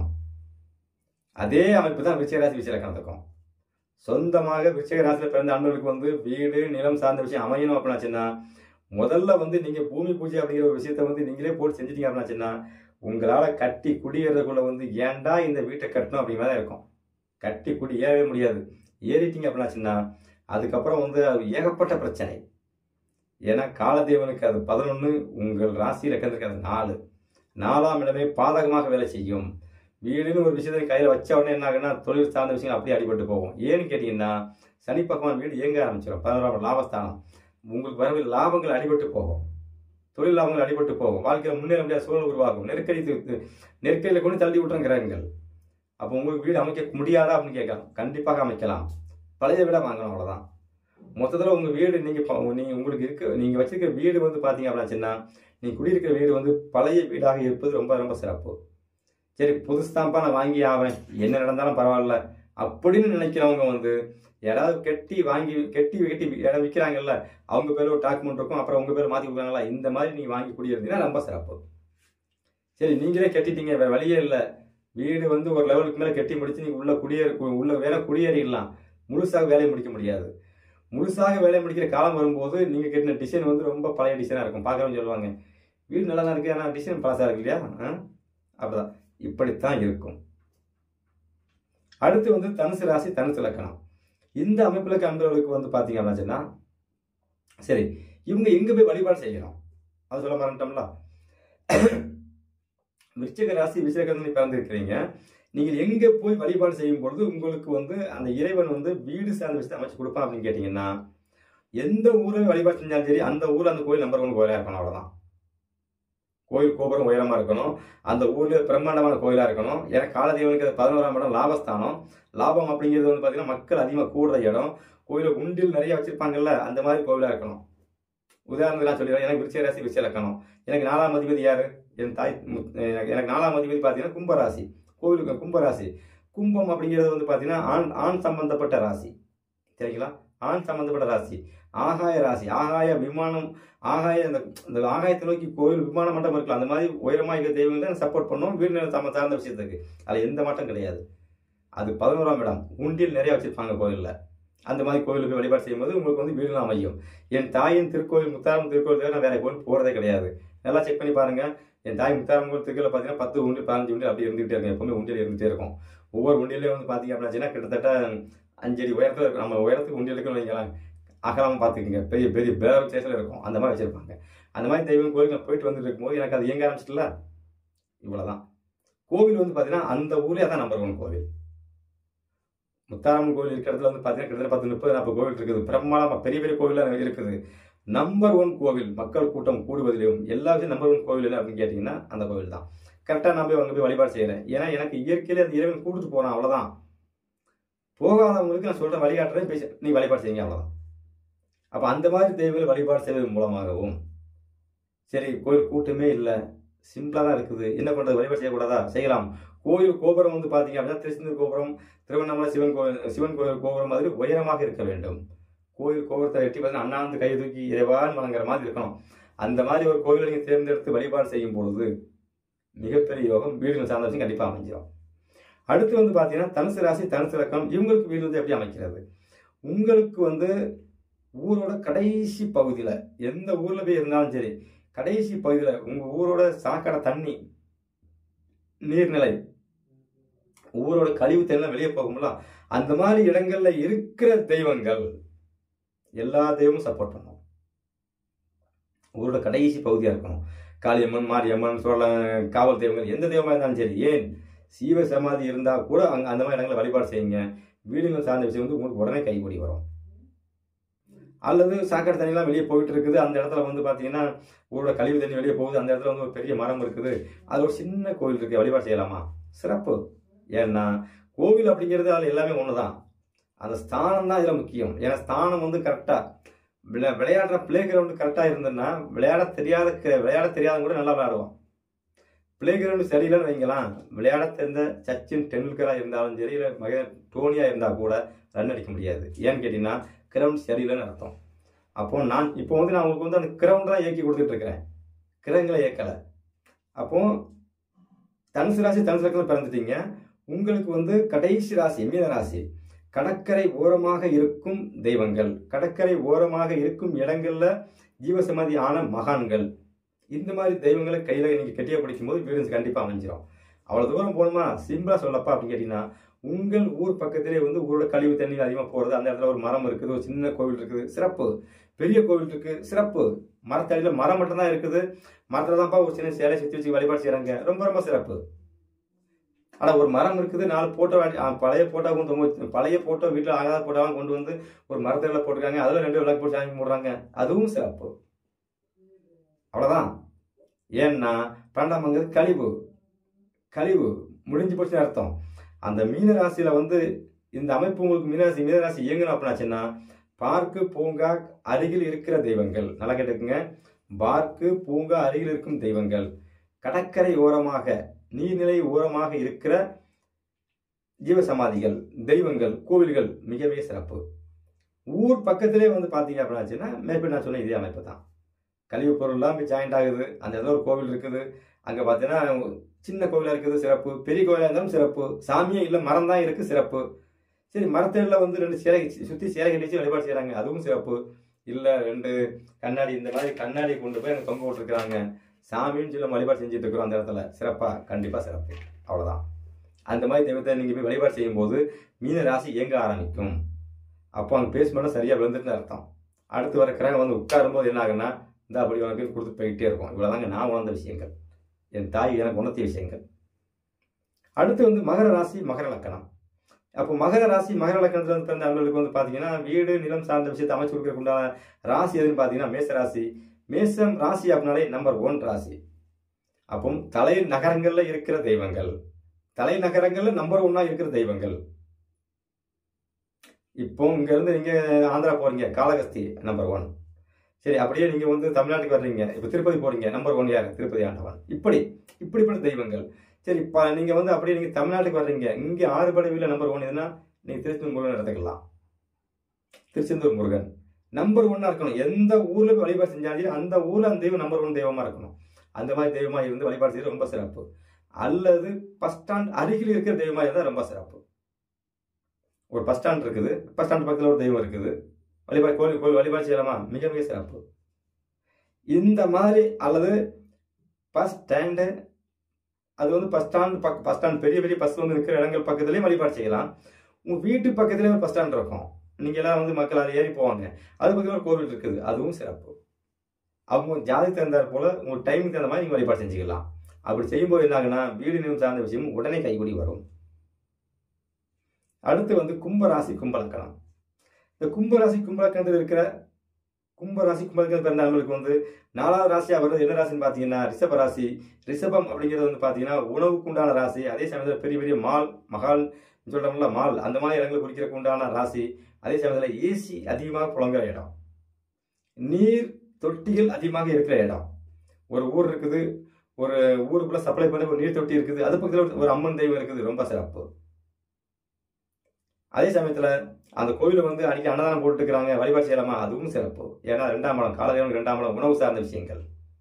அதே அமைப்பு தான் விருச்சிகராசி விருச்சிகலக்கணத்துக்கும். சொந்தமாக விருச்சிகராசியில் பிறந்த அன்பர்களுக்கு வந்து வீடு நிலம் சார்ந்த விஷயம் அமையணும் அப்படின்னாச்சுன்னா, முதல்ல வந்து நீங்கள் பூமி பூஜை அப்படிங்கிற ஒரு விஷயத்த வந்து நீங்களே போட்டு செஞ்சிட்டீங்க அப்படின்னாச்சுன்னா, உங்களால் கட்டி குடியேறதுக்குள்ள வந்து ஏன்டா இந்த வீட்டை கட்டணும் அப்படிங்கிற தான் இருக்கும். கட்டி குடி ஏறவே முடியாது. ஏறிட்டீங்க அப்படின்னாச்சுன்னா அதுக்கப்புறம் வந்து அது ஏகப்பட்ட பிரச்சனை. ஏன்னா காலதேவனுக்கு அது பதினொன்று, உங்கள் ராசியில் இருக்கிறதுக்கு அது நாலு. நாலாம் இடமே பாதகமாக வேலை செய்யும். வீடுன்னு ஒரு விஷயத்தை கையில் வச்ச உடனே என்ன ஆகுன்னா தொழில் சார்ந்த விஷயங்கள் அப்படியே அடிபட்டு போகும். ஏன்னு கேட்டிங்கன்னா சனி பகவான் வீடு இயங்க ஆரம்பிச்சிடும். பதினோராம் லாபஸ்தானம். உங்களுக்கு வரவு லாபங்கள் அடிபட்டு போகும், தொழில் லாபங்கள் அடிபட்டு போகும், வாழ்க்கையில் முன்னேற முடியாத சூழல் உருவாகும், நெருக்கடி நெருக்கடியில் கொண்டு தள்ளி விட்டுறோம் கிரகங்கள். அப்போ உங்களுக்கு வீடு அமைக்க முடியாதா அப்படின்னு கேட்கலாம். கண்டிப்பாக அமைக்கலாம், பழைய வீடாக வாங்கணும், அவ்வளோதான். மொத்தத்தில் உங்கள் வீடு நீங்கள் நீங்கள் உங்களுக்கு இருக்க நீங்கள் வச்சிருக்கிற வீடு வந்து பார்த்தீங்க அப்படின்னா நீங்கள் குடியிருக்கிற வீடு வந்து பழைய வீடாக இருப்பது ரொம்ப ரொம்ப சிறப்பு. சரி புதுசுதான்ப்பா நான் வாங்கி ஆவேன், என்ன நடந்தாலும் பரவாயில்ல அப்படின்னு நினைக்கிறவங்க வந்து யாராவது கெட்டி வாங்கி கெட்டி கெட்டி இடம் விற்கிறாங்கல்ல, அவங்க பேர் ஒரு டாக்குமெண்ட் இருக்கும், அப்புறம் உங்கள் பேர் மாற்றி கொடுக்குறாங்களா, இந்த மாதிரி நீங்கள் வாங்கி குடியிருந்தீங்கன்னா ரொம்ப சிறப்பு. சரி நீங்களே கட்டிட்டீங்க, வேறு வழியே இல்லை, வீடு வந்து ஒரு லெவலுக்கு மேலே கட்டி முடிச்சு நீங்கள் உள்ள குடியேறி உள்ள வேலை குடியேறிடலாம். முழுசாக வேலையை முடிக்க முடியாது. முழுசாக வேலையை முடிக்கிற காலம் வரும்போது நீங்கள் கட்டின டிசைன் வந்து ரொம்ப பழைய டிசைனாக இருக்கும். பார்க்குறவங்க சொல்லுவாங்க வீடு நல்லா தான் இருக்குது, ஆனால் டிசைன் பழசாக இருக்கு இல்லையா, அப்படிதான் இப்படித்தான் இருக்கும். அடுத்து வந்து தனுசு ராசி தனுசு லக்கணம். இந்த அமைப்புல அன்பர்களுக்கு வந்து பார்த்தீங்க அப்படின்னா சரி இவங்க எங்கே போய் வழிபாடு செய்யணும் அது சொல்ல மறந்துட்டோம்ல. விருச்சிக ராசி விருச்சிக பிறந்திருக்கிறீங்க, நீங்கள் எங்கே போய் வழிபாடு செய்யும் பொழுது உங்களுக்கு வந்து அந்த இறைவன் வந்து வீடு சார்ந்த விஷயத்தை அமைச்சு கொடுப்பான் அப்படின்னு கேட்டிங்கன்னா, எந்த ஊரை வழிபாடு செஞ்சாலும் சரி அந்த ஊரில் அந்த கோயில் நம்பர் ஒன்று கோயிலாக இருக்கணும், அவ்வளோதான். கோயில் கோபுரம் உயரமாக இருக்கணும், அந்த ஊரில் பிரம்மாண்டமான கோயிலாக இருக்கணும். ஏன்னா காலதேவனுக்கு அது பதினோராம் இடம் லாபஸ்தானம். லாபம் அப்படிங்கிறது வந்து பார்த்தீங்கன்னா மக்கள் அதிகமாக கூடுற இடம். கோயிலில் உண்டில் நிறைய வச்சிருப்பாங்கல்ல, அந்த மாதிரி கோயிலாக இருக்கணும். உதாரணத்துக்கு நான் சொல்லிடுறேன், எனக்கு விருச்சிக ராசி விருச்சிக லக்கணம். எனக்கு நாலாம் அதிபதி யார், என் தாய். எனக்கு நாலாம் அதிபதி பார்த்தீங்கன்னா கும்பராசி. கோவிலுக்கு கும்பராசி. கும்பம் அப்படிங்கிறது வந்து பார்த்தீங்கன்னா ஆண் ஆண் சம்பந்தப்பட்ட ராசி. சரிங்களா? ஆண் சம்பந்தப்பட்ட ராசி, ஆகாய ராசி. ஆகாய விமானம், ஆகாய அந்த ஆகாயத்தை நோக்கி கோயில் விமான மண்டபம் இருக்கலாம், அந்த மாதிரி உயரமாக இருக்கிற தெய்வங்களை சப்போர்ட் பண்ணுவோம் வீடு நிலம் சம்ம சார்ந்த விஷயத்துக்கு. அதில் எந்த மாற்றம் கிடையாது. அது பதினோராம் இடம், உண்டியல் நிறைய வச்சிருப்பாங்க கோயிலில். அந்த மாதிரி கோயிலுக்கு வழிபாடு செய்யும்போது உங்களுக்கு வந்து வீடு அமையும். என் தாயின் திருக்கோயில் முத்தாரம் திருக்கோயில் தவிர நான் வேற கோயில் போகிறதே கிடையாது. நல்லா செக் பண்ணி பாருங்க. என் தாய் முத்தாரம் கோயில் திருக்கோயில் பார்த்தீங்கன்னா பத்து உண்டியல் பதினஞ்சு உண்டியல் அப்படி இருந்துகிட்டே இருக்கும், எப்பவுமே உண்டியல் இருந்துகிட்டே இருக்கும். ஒவ்வொரு உண்டியிலையும் வந்து பார்த்தீங்க அப்படின்னா கிட்டத்தட்ட அஞ்சடி உயரத்தில், நம்ம உயரத்துக்கு உண்டியலுக்குன்னு வைக்கலாம், அகலமாக பார்த்துக்குங்க, பெரிய பெரிய பேரம் சேஷில் இருக்கும், அந்த மாதிரி வச்சுருப்பாங்க. அந்த மாதிரி தெய்வம் கோயிலுக்கு போயிட்டு வந்துட்டு இருக்கும்போது எனக்கு அது இயங்க ஆரம்பிச்சிட்டல. இவ்வளோதான். கோவில் வந்து பார்த்தீங்கன்னா அந்த ஊரே தான் நம்பர் ஒன் கோவில். முத்தாரம்மன் கோவில் இருக்கிற இடத்துல வந்து பார்த்தீங்கன்னா கிட்டத்தட்ட பத்து முப்பது நாற்பது கோவில் இருக்குது, பிரம்மாண்டமாக பெரிய பெரிய கோவிலாக இருக்குது. நம்பர் ஒன் கோவில், மக்கள் கூட்டம் கூடுவதிலும் எல்லா விஷயம் நம்பர் ஒன் கோவில் இல்லை அப்படின்னு கேட்டிங்கன்னா அந்த கோவில் தான். கரெக்டாக நான் போய் அங்கே போய் வழிபாடு செய்கிறேன். ஏன்னா எனக்கு இயற்கையிலே அந்த இறைவன் கூட்டிட்டு போகிறான், அவ்வளோதான். போகாதவங்களுக்கு நான் சொல்கிறேன், வழிகாட்டுறேன், பேச நீ வழிபாடு செய்யுங்க, அவ்வளோதான். அப்போ அந்த மாதிரி தெய்வங்களை வழிபாடு செய்வதன் மூலமாகவும் சரி கோயில் கூட்டமே இல்லை, சிம்பிளாக தான் இருக்குது, என்ன பண்ணுறது, வழிபாடு செய்யக்கூடாதா, செய்யலாம். கோயில் கோபுரம் வந்து பார்த்தீங்க அப்படின்னா திருச்செந்தூர் கோபுரம், திருவண்ணாமலை சிவன் கோவில் சிவன் கோயில் கோபுரம் மாதிரி உயரமாக இருக்க வேண்டும். கோயில் கோபுரத்தை எட்டி பார்த்தீங்கன்னா அண்ணாந்து கை தூக்கி இறைவான் வணங்குற மாதிரி இருக்கணும். அந்த மாதிரி ஒரு கோயிலை நீங்கள் தேர்ந்தெடுத்து வழிபாடு செய்யும் பொழுது மிகப்பெரிய யோகம், வீடுகள் சார்ந்த விஷயம் கண்டிப்பாக அமைஞ்சிடும். அடுத்து வந்து பார்த்தீங்கன்னா தனுசு ராசி தனுசு லக்கணம். இவங்களுக்கு வீடு வந்து எப்படி அமைக்கிறது, உங்களுக்கு வந்து ஊரோட கடைசி பகுதியில், எந்த ஊரில் போய் இருந்தாலும் சரி கடைசி பகுதியில் உங்கள் ஊரோட சாக்கடை தண்ணி நீர்நிலை, ஊரோட கழிவு தண்ணி வெளியே போகும்ல, அந்த மாதிரி இடங்கள்ல இருக்கிற தெய்வங்கள் எல்லா தெய்வமும் சப்போர்ட் பண்ணும். ஊரோட கடைசி பகுதியாக இருக்கணும். காளியம்மன், மாரியம்மன், சோழ காவல் தெய்வங்கள் எந்த தெய்வமாக இருந்தாலும் சரி, ஏன் சீவ சமாதி இருந்தால் கூட அங்கே அந்த மாதிரி இடங்களை வழிபாடு செய்யுங்க. வீடுகள் சார்ந்த விஷயம் வந்து உங்களுக்கு உடனே கைகூடி வரும். அல்லது சாக்கடை தண்ணிலாம் வெளியே போயிட்டு இருக்குது, அந்த இடத்துல வந்து பார்த்தீங்கன்னா ஊரோட கழிவு தண்ணி வெளியே போகுது, அந்த இடத்துல வந்து ஒரு பெரிய மரம் இருக்குது, அது ஒரு சின்ன கோவில் இருக்குது, வழிபாடு செய்யலாமா? சிறப்பு. ஏன்னா கோவில் அப்படிங்கிறது அதில் எல்லாமே ஒன்று தான். அந்த ஸ்தானம் தான் இதில் முக்கியம். ஏன்னா ஸ்தானம் வந்து கரெக்டாக விளை விளையாடுற பிளே கிரவுண்டு கரெக்டாக இருந்ததுன்னா விளையாட தெரியாத விளையாட தெரியாதவங்க கூட நல்லா விளையாடுவோம். பிளே கிரவுண்டு சரியில்லைன்னு வைங்களாம், விளையாட தெரிந்த சச்சின் டெண்டுல்கராக இருந்தாலும் சரி, இல்லை மகே டோனியாக இருந்தால் கூட ரன் அடிக்க முடியாது. ஏன்னு கேட்டிங்கன்னா கிரவுண்ட் சரியில்லைன்னு அர்த்தம். அப்போ நான் இப்போ வந்து நான் உங்களுக்கு வந்து அந்த கிரவுண்ட் தான் இயக்கி கொடுத்துட்டு இருக்கிறேன், கிரகங்களை இயக்கலை. அப்போ தனுசு ராசி தனுசு லக்னம் பிறந்துட்டீங்க. உங்களுக்கு வந்து கடைசி ராசி மீன ராசி. கடற்கரை ஓரமாக இருக்கும் தெய்வங்கள், கடற்கரை ஓரமாக இருக்கும் இடங்கள்ல ஜீவசமாதி ஆன மகான்கள், இந்த மாதிரி தெய்வங்களை கையில நீங்க கெட்டியா பிடிக்கும் போது வீடு கண்டிப்பா அமைஞ்சிடும். அவ்வளவு தூரம் போகணுமா? சிம்பிளா சொல்லப்பா அப்படின்னு கேட்டீங்கன்னா, உங்கள் ஊர் பக்கத்திலே வந்து ஊரோட கழிவு தண்ணி அதிகமாக போறது, அந்த இடத்துல ஒரு மரம் இருக்குது, ஒரு சின்ன கோவில் இருக்குது, சிறப்பு. பெரிய கோவில் இருக்கு, சிறப்பு. மரத்தடியில மரம் மட்டும்தான் இருக்குது, மரத்துல தான்ப்பா ஒரு சின்ன சேலை சுற்றி வச்சு வழிபாடு செய்யறாங்க, ரொம்ப ரொம்ப சிறப்பு. ஆனா ஒரு மரம் இருக்குது, நாலு போட்டோ பழைய போட்டோ கொண்டு பழைய போட்டோ வீட்டில் ஆகாத போட்டோலாம் கொண்டு வந்து ஒரு மரத்தடியில் போட்டிருக்காங்க, அதுல ரெண்டு விளக்கு போட்டு சாமி போடுறாங்க, அதுவும் சிறப்பு. அவ்வளவுதான். ஏன்னா பன்னெண்டாம் கழிவு கழிவு முடிஞ்சு போச்சுன்னு அர்த்தம். அந்த மீனராசியில வந்து இந்த அமைப்பு உங்களுக்கு மீனராசி மீனராசி இயங்கணும் அப்படின்னாச்சுன்னா, பார்க்கு பூங்கா அருகில் இருக்கிற தெய்வங்கள், நல்லா கேட்டுக்குங்க, பார்க்கு பூங்கா அருகில் இருக்கும் தெய்வங்கள், கடற்கரை ஓரமாக நீர்நிலை ஓரமாக இருக்கிற ஜீவசமாதிகள், தெய்வங்கள், கோவில்கள் மிக மிக சிறப்பு. ஊர் பக்கத்திலே வந்து பார்த்தீங்க அப்படின்னாச்சுன்னா மேற்படி நான் சொன்ன இதே அமைப்பு தான். கழிவு பொருள்லாம் போய் ஜாயிண்ட் ஆகுது, அந்த இடத்துல ஒரு கோவில் இருக்குது, அங்கே பார்த்தீங்கன்னா சின்ன கோவிலாக இருக்குது, சிறப்பு. பெரிய கோவிலாக இருந்தாலும் சிறப்பு. சாமியே இல்லை, மரம் தான் இருக்குது, சிறப்பு. சரி, மரத்தடியில் வந்து ரெண்டு சேலை சுற்றி சேலை கட்டிச்சு வழிபாடு செய்கிறாங்க, அதுவும் சிறப்பு. இல்லை ரெண்டு கண்ணாடி, இந்த மாதிரி கண்ணாடி கொண்டு போய் அங்கே தொங்க விட்டுருக்குறாங்க, சாமின்னு சொல்லி வழிபாடு செஞ்சுட்டு இருக்கிறோம் அந்த இடத்துல, சிறப்பா? கண்டிப்பாக சிறப்பு. அவ்வளோதான். அந்த மாதிரி தெய்வத்தை நீங்கள் போய் வழிபாடு செய்யும்போது மீன ராசி இயங்க ஆரம்பிக்கும். அப்போ அங்கே பேஸ்மெண்ட்டும் சரியாக விழுந்துட்டு அர்த்தம். அடுத்து வர கிரகம் வந்து உட்காரும்போது என்ன ஆகுன்னா, இந்த அப்படி உனக்கு கொடுத்து போயிட்டே இருக்கும். இவ்வளோதாங்க நான் உணர்ந்த விஷயங்கள், என் தாய் எனக்கு உணர்த்திய விஷயங்கள். அடுத்து வந்து மகர ராசி மகர லக்கணம். அப்போ மகர ராசி மகர லக்கணத்தில் வந்து பிறந்த அவங்களுக்கு வந்து பார்த்தீங்கன்னா வீடு நிலம் சார்ந்த விஷயத்தை அமைச்சு கொடுக்கறதுக்கு உண்டான ராசி எதுன்னு பார்த்தீங்கன்னா மேச ராசி. மேசம் ராசி அப்படின்னாலே நம்பர் ஒன் ராசி. அப்போ தலை நகரங்கள்ல இருக்கிற தெய்வங்கள், தலைநகரங்கள்ல நம்பர் ஒன்னா இருக்கிற தெய்வங்கள். இப்போ இங்க இருந்து நீங்க ஆந்திரா போறீங்க, காளகஸ்தி நம்பர் ஒன். சரி, அப்படியே நீங்க வந்து தமிழ்நாட்டுக்கு வர்றீங்க, இப்போ திருப்பதி போறீங்க, நம்பர் ஒன் யாரு? திருப்பதி ஆண்டவன். இப்படி இப்படிப்பட்ட தெய்வங்கள். சரி, இப்போ நீங்க வந்து அப்படியே நீங்க தமிழ்நாட்டுக்கு வர்றீங்க, இங்க ஆறுபடை வீட்டில் நம்பர் ஒன் எதுனா நீங்க திருச்செந்தூர் முருகன் எடுத்துக்கலாம். திருச்செந்தூர் முருகன் நம்பர் ஒன்னா இருக்கணும். எந்த ஊர்ல போய் வழிபாடு செஞ்சாலும் அந்த ஊர்ல அந்த தெய்வம் நம்பர் ஒன் தெய்வமா இருக்கணும். அந்த மாதிரி தெய்வமா இருந்து வழிபாடு செய்யறது ரொம்ப சிறப்பு. அல்லது பஸ் ஸ்டாண்ட் அருகில் இருக்கிற தெய்வமா இருந்தால் ரொம்ப சிறப்பு. ஒரு பஸ் ஸ்டாண்ட் இருக்குது, பஸ் ஸ்டாண்ட் பக்கத்தில் ஒரு தெய்வம் இருக்குது, வழிபாடு கோவில் கோவில் வழிபாடு செய்யலாமா? மிக மிக சிறப்பு. இந்த மாதிரி அல்லது பஸ் ஸ்டாண்டு, அது வந்து பஸ் ஸ்டாண்ட் பக் பஸ் ஸ்டாண்ட் பெரிய பெரிய பஸ் வந்து இருக்கிற இடங்கள் பக்கத்துலேயும் வழிபாடு செய்யலாம். உங்கள் வீட்டு பக்கத்துலேயே ஒரு பஸ் ஸ்டாண்ட் இருக்கும், நீங்கள் எல்லாம் வந்து மக்கள் அதை ஏறி போவாங்க, அது பக்கத்தில் ஒரு கோவில் இருக்குது, அதுவும் சிறப்பு. அவங்க ஜாதி தகுந்தாற் போல உங்கள் டைமுக்கு தகுந்த மாதிரி நீங்கள் வழிபாடு செஞ்சுக்கலாம். அப்படி செய்யும்போது என்ன ஆகுனா வீடு நிலம் சார்ந்த விஷயம் உடனே கைகூடி வரும். அடுத்து வந்து கும்பராசி கும்பலக்கணம். இந்த கும்பராசி கும்பலக்கணத்தில் இருக்கிற கும்பராசி கும்பலக்கணத்தில் பிறந்த ஆண்களுக்கு வந்து நாலாவது ராசியாக வருது என்ன ராசின்னு பார்த்தீங்கன்னா ரிஷப ராசி. ரிஷபம் அப்படிங்கிறது வந்து பார்த்தீங்கன்னா உணவுக்கு உண்டான ராசி. அதே சமயத்தில் பெரிய பெரிய மால் மகால் சொல்கிறோம்ல மால், அந்த மாதிரி இடங்களை குறிக்கிறதுக்கு உண்டான ராசி. அதே சமயத்தில் ஏசி அதிகமாக புழங்குற இடம், நீர் தொட்டிகள் அதிகமாக இருக்கிற இடம். ஒரு ஊர் இருக்குது, ஒரு ஊருக்குள்ள சப்ளை பண்ணி ஒரு நீர் தொட்டி இருக்குது, அது பக்கத்தில் ஒரு அம்மன் தெய்வம் இருக்குது, ரொம்ப சிறப்பு. அதே சமயத்தில் அந்த கோவிலை வந்து அன்னைக்கு அன்னதானம் போட்டுக்கிறாங்க, வழிபாடு செய்யலாமா? அதுவும் சிறப்பு. ஏன்னா ரெண்டாம் இடம் காலதேவன், ரெண்டாம் இடம் உணவு சார்ந்த விஷயங்கள்.